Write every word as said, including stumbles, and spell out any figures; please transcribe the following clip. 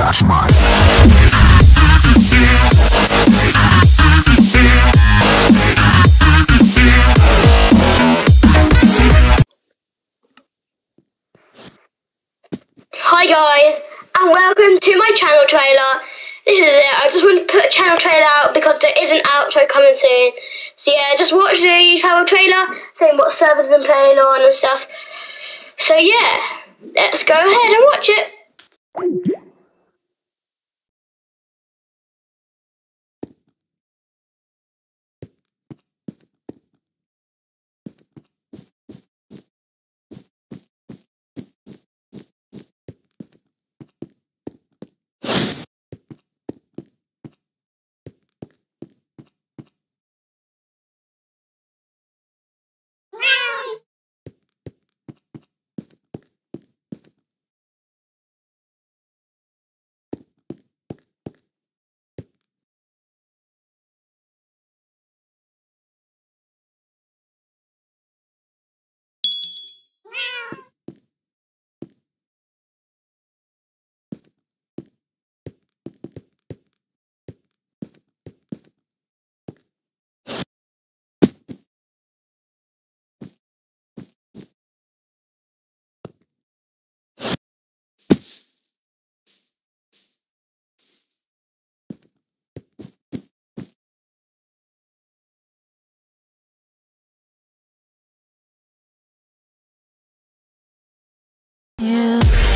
Dash Man. Hi guys, and welcome to my channel trailer. This is it. I just want to put a channel trailer out because there is an outro coming soon. So yeah, just watch the channel trailer, saying what servers been playing on and stuff. So yeah, let's go ahead and watch it. You